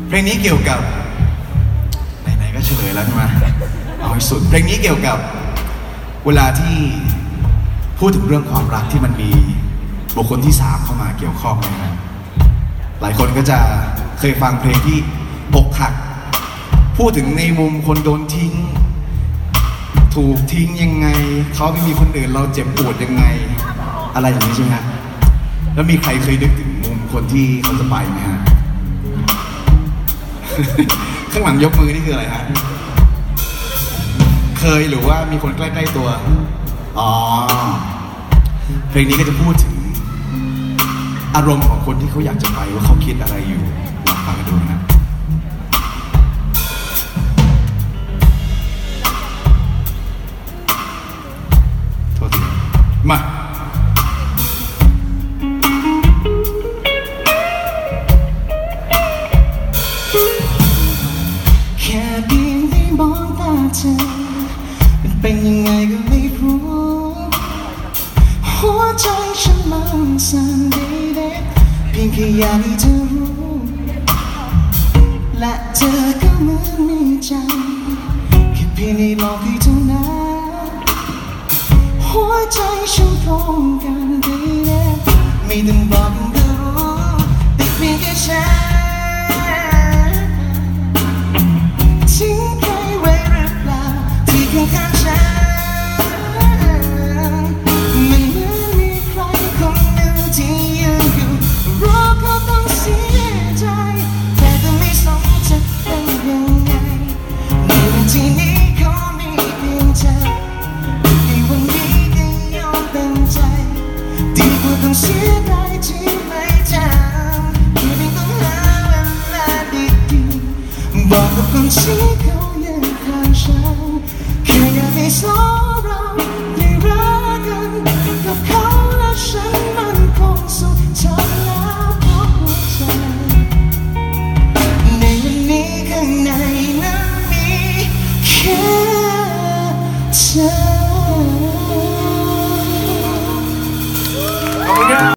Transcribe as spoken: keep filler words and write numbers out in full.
เพลงนี้เกี่ยวกับไหนๆก็เฉลยแล้วใช่ไหมเอาให้สุดเพลงนี้เกี่ยวกับเวลาที่พูดถึงเรื่องความรักที่มันมีบุคคลที่สามเข้ามาเกี่ยวข้องนะครับหลายคนก็จะเคยฟังเพลงที่อกหักพูดถึงในมุมคนโดนทิ้งถูกทิ้งยังไงเขาไม่มีคนอื่นเราเจ็บปวดยังไงอะไรอย่างนี้ใช่ไหมฮะแล้วมีใครเคยนึกถึงมุมคนที่เขาจะไปไหมฮะ ข้างหลังยกมือนี่คืออะไรฮะเคยหรือว่ามีคนใกล้ๆตัวอ๋อเพลงนี้ก็จะพูดถึงอารมณ์ของคนที่เขาอยากจะไปว่าเขาคิดอะไรอยู่ลองฟังกันดูนะครับโทษทีมาแค่เพียงได้มองตาเธอมันเป็นยังไงก็ไม่รู้หัวใจฉันมันสั่นเด็ดเพียงแค่อยากให้เธอรู้และเธอก็เหมือนมีใจแค่เพียงได้ลองให้เท่านั้นหัวใจฉันพร้อมกันเด็ดไม่ต้องบอกก็รู้แต่เพียงแค่ฉันทิ้งใครไว้หรือเปล่าที่ข้างๆฉันมันเหมือนมีใครคนหนึ่งที่ยืนอยู่รอเขาต้องเสียใจแต่ก็ไม่สนจะเป็นยังไงในวันที่นี้เขามีเพียงเธอในวันนี้ก็ยอมเป็นใจดีกว่าต้องเสียดายที่ไม่จำที่ไม่ต้องหาเวลาดีๆบอกกับคนที่เขายังข้างฉันแค่อยากให้สองเราได้รักกันกับเขาและฉันมันคงสุดท้ายแล้วเพราะหัวใจในวันนี้ข้างในนั้นมีแค่เธอ